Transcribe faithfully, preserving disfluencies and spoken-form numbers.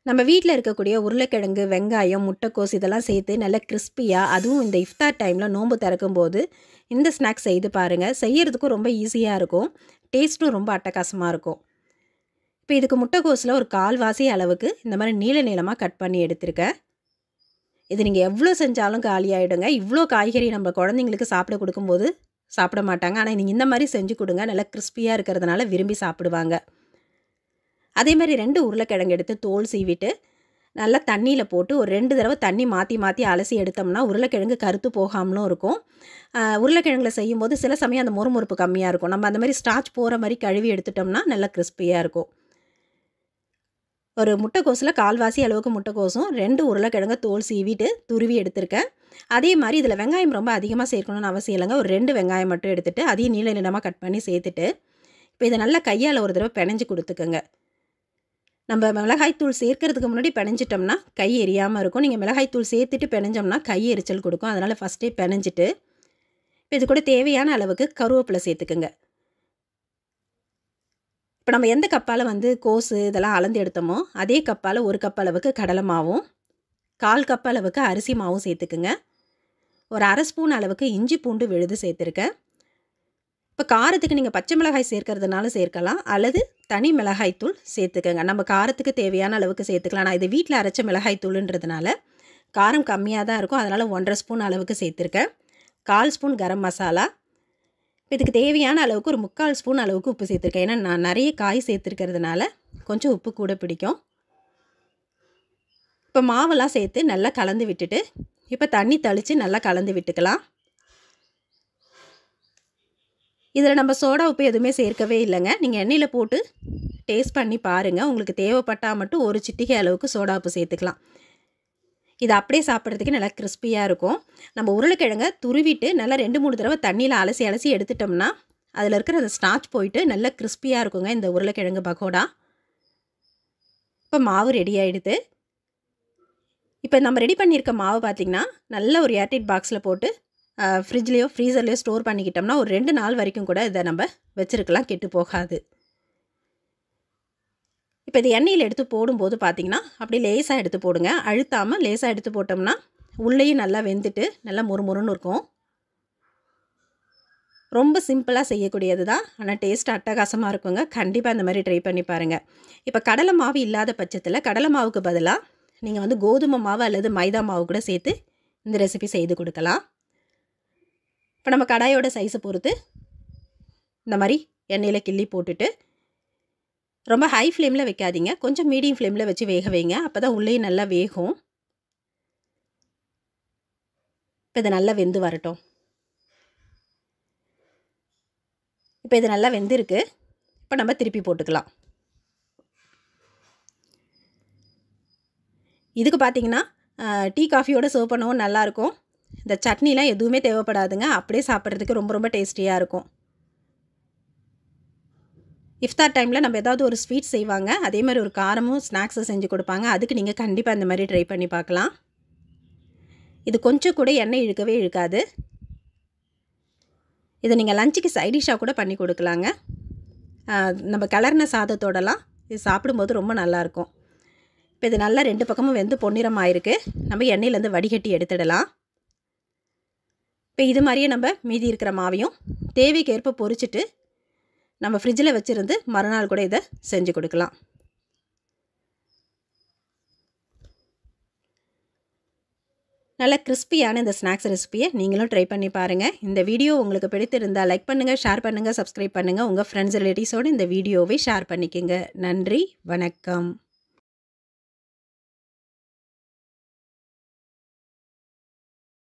நம்ம வீட்ல இருக்கக்கூடிய உருளைக்கிழங்கு, வெங்காயம், முட்டைக்கோஸ் இதெல்லாம் சேர்த்து நல்லா கிரிஸ்பியா, அதுவும் இந்த இஃப்தார் டைம்ல நோன்பு திறக்கும்போது இந்த ஸ்நாக்ஸ் செய்து பாருங்க. செய்யறதுக்கும் ரொம்ப ஈஸியா இருக்கும். டேஸ்ட்டும் ரொம்ப அட்டகாசமா இருக்கும். இப்போ இதுக்கு முட்டைக்கோஸ்ல ஒரு கால்வாசி அளவுக்கு இந்த மாதிரி நீள நீளமா கட் பண்ணி எடுத்திருக்கேன். இது நீங்க எவ்வளோ செஞ்சாலும் காலியாயிடுங்க. இவ்வளோ காய்கறி நம்ம குழந்தைங்களுக்கு சாப்பிட கொடுக்கும்போது சாப்பிட மாட்டாங்க. ஆனா நீங்க இந்த மாதிரி செஞ்சு கொடுங்க. நல்லா கிரிஸ்பியா இருக்கிறதுனால விரும்பி சாப்பிடுவாங்க. அதே மாதிரி ரெண்டு உருளைக்கிழங்கு எடுத்து தோல் சீவிட்டு நல்லா தண்ணியில் போட்டு ஒரு ரெண்டு தடவை தண்ணி மாற்றி மாற்றி அலசி எடுத்தோம்னா உருளைக்கிழங்கு கருத்து போகாமலும் இருக்கும். உருளைக்கிழங்குல செய்யும்போது சில சமயம் அந்த முறுமுறுப்பு கம்மியாக இருக்கும். நம்ம அந்த மாதிரி ஸ்டார்ச் போகிற மாதிரி கழுவி எடுத்துட்டோம்னா நல்லா கிறிஸ்பியாக இருக்கும். ஒரு முட்டைக்கோஸில் கால்வாசி அளவுக்கு முட்டைக்கோஸும் ரெண்டு உருளைக்கிழங்கு தோல் சீவிட்டு துருவி எடுத்திருக்கேன். அதே மாதிரி இதில் வெங்காயம் ரொம்ப அதிகமாக சேர்க்கணும்னு அவசியம் இல்லைங்க. ஒரு ரெண்டு வெங்காயம் மட்டும் எடுத்துகிட்டு அதையும் நீள நீளமாக கட் பண்ணி சேர்த்துட்டு இப்போ இதை நல்லா கையால் ஒரு தடவை பிணைஞ்சு கொடுத்துக்கோங்க. நம்ம மிளகாய்த்தூள் சேர்க்கறதுக்கு முன்னாடி பிணைஞ்சிட்டோம்னா கை எரியாமல் இருக்கும். நீங்கள் மிளகாய்த்தூள் சேர்த்துட்டு பிணைஞ்சோம்னா கை எரிச்சல் கொடுக்கும். அதனால் ஃபஸ்ட்டே பிணைஞ்சிட்டு இப்போ இது கூட தேவையான அளவுக்கு கருவேப்பிலை சேர்த்துக்குங்க. இப்போ நம்ம எந்த கப்பால் வந்து கோஸு இதெல்லாம் அளந்து எடுத்தோமோ அதே கப்பால் ஒரு கப் அளவுக்கு கடலை மாவும் கால் கப் அளவுக்கு அரிசி மாவும் சேர்த்துக்குங்க. ஒரு அரை ஸ்பூன் அளவுக்கு இஞ்சி பூண்டு விழுது சேர்த்துருக்கேன். இப்போ காரத்துக்கு நீங்கள் பச்சை மிளகாய் சேர்க்கறதுனால சேர்க்கலாம், அல்லது தனி மிளகாய்த்தூள் சேர்த்துக்கங்க. நம்ம காரத்துக்கு தேவையான அளவுக்கு சேர்த்துக்கலாம். நான் இது வீட்டில் அரைச்ச மிளகாய்த்தூளுன்றதுனால காரம் கம்மியாக தான் இருக்கும். அதனால் ஒன்றரை ஸ்பூன் அளவுக்கு சேர்த்துருக்கேன். கால் ஸ்பூன் கரம் மசாலா. இதுக்கு தேவையான அளவுக்கு ஒரு முக்கால் ஸ்பூன் அளவுக்கு உப்பு சேர்த்துருக்கேன். ஏன்னா நான் நிறைய காய் சேர்த்துருக்கிறதுனால கொஞ்சம் உப்பு கூட பிடிக்கும். இப்போ மாவெல்லாம் சேர்த்து நல்லா கலந்து விட்டுட்டு இப்போ தண்ணி தெளித்து நல்லா கலந்து விட்டுக்கலாம். இதில் நம்ம சோடா உப்பு எதுவுமே சேர்க்கவே இல்லைங்க. நீங்கள் எண்ணெயில் போட்டு டேஸ்ட் பண்ணி பாருங்கள். உங்களுக்கு தேவைப்பட்டால் மட்டும் ஒரு சிட்டிகை அளவுக்கு சோடா உப்பு சேர்த்துக்கலாம். இது அப்படியே சாப்பிட்றதுக்கு நல்லா கிறிஸ்பியாக இருக்கும். நம்ம உருளைக்கிழங்கை துருவிட்டு நல்லா ரெண்டு மூணு தடவை தண்ணியில் அலசி அலசி எடுத்துட்டோம்னா அதில் இருக்கிற அந்த ஸ்டார்ச் போயிட்டு நல்லா கிறிஸ்பியாக இருக்குங்க இந்த உருளைக்கிழங்கு பக்கோடா. இப்போ மாவு ரெடி ஆகிடுது. இப்போ நம்ம ரெடி பண்ணியிருக்க மாவு பார்த்திங்கன்னா நல்ல ஒரு ஏர்டைட் பாக்ஸில் போட்டு ஃப்ரிட்ஜ்லேயோ ஃப்ரீசர்லேயோ ஸ்டோர் பண்ணிக்கிட்டோம்னா ஒரு ரெண்டு நாள் வரைக்கும் கூட இதை நம்ம வச்சுருக்கலாம், கெட்டு போகாது. இப்போ இது எண்ணெயில் எடுத்து போடும்போது பார்த்திங்கன்னா அப்படி லேசாக எடுத்து போடுங்க. அழுத்தாமல் லேசாக எடுத்து போட்டோம்னா உள்ளேயும் நல்லா வெந்துட்டு நல்லா முறுமுறுன்னு இருக்கும். ரொம்ப சிம்பிளாக செய்யக்கூடியது தான், ஆனால் டேஸ்ட் அட்டகாசமாக இருக்குங்க. கண்டிப்பாக இந்த மாதிரி ட்ரை பண்ணி பாருங்கள். இப்போ கடலை மாவு இல்லாத பட்சத்தில் கடலை மாவுக்கு பதிலாக நீங்கள் வந்து கோதுமை மாவு அல்லது மைதா மாவு கூட சேர்த்து இந்த ரெசிபி செய்து கொடுக்கலாம். இப்போ நம்ம கடாயோட சைஸை பொறுத்து இந்த மாதிரி எண்ணெயில் கிள்ளி போட்டுட்டு ரொம்ப ஹை ஃப்ளேமில் வைக்காதீங்க, கொஞ்சம் மீடியம் ஃப்ளேமில் வச்சு வேக வைங்க. அப்போ தான் உள்ளே நல்லா வேகும். இப்போ இது நல்லா வெந்து வரட்டும். இப்போ இது நல்லா வெந்திருக்கு. இப்போ நம்ம திருப்பி போட்டுக்கலாம். இதுக்கு பார்த்தீங்கன்னா டீ காஃபியோடு சர்வ் பண்ணவும் நல்லாயிருக்கும். இந்த சட்னிலாம் எதுவுமே தேவைப்படாதுங்க. அப்படியே சாப்பிட்றதுக்கு ரொம்ப ரொம்ப டேஸ்டியாக இருக்கும். இஃப்தார் டைமில் நம்ம ஏதாவது ஒரு ஸ்வீட் செய்வாங்க, அதே மாதிரி ஒரு காரமும் ஸ்நாக்ஸை செஞ்சு கொடுப்பாங்க. அதுக்கு நீங்கள் கண்டிப்பாக இந்த மாதிரி ட்ரை பண்ணி பார்க்கலாம். இது கொஞ்சம் கூட எண்ணெய் இழுக்கவே இழுக்காது. இதை நீங்கள் லஞ்சுக்கு சைடிஷாக கூட பண்ணி கொடுக்கலாங்க. நம்ம கலர்ன சாதத்தோடலாம் இது சாப்பிடும்போது ரொம்ப நல்லாயிருக்கும். இப்போ இது நல்லா ரெண்டு பக்கமும் வெந்து பொன்னிறமாக இருக்குது. நம்ம எண்ணெயிலேருந்து வடிகட்டி எடுத்துடலாம். இப்போ இது மாதிரியே நம்ம மீதி இருக்கிற மாவையும் தேவைக்கேற்ப பொரிச்சிட்டு நம்ம ஃப்ரிட்ஜில் வச்சுருந்து மறுநாள் கூட இதை செஞ்சு கொடுக்கலாம். நல்ல கிறிஸ்பியான இந்த ஸ்நாக்ஸ் ரெசிபியை நீங்களும் ட்ரை பண்ணி பாருங்கள். இந்த வீடியோ உங்களுக்கு பிடித்திருந்தால் லைக் பண்ணுங்கள், ஷேர் பண்ணுங்கள், சப்ஸ்கிரைப் பண்ணுங்கள். உங்கள் ஃப்ரெண்ட்ஸ் ரிலேட்டிவ்ஸோடு இந்த வீடியோவை ஷேர் பண்ணிக்கோங்க. நன்றி, வணக்கம்.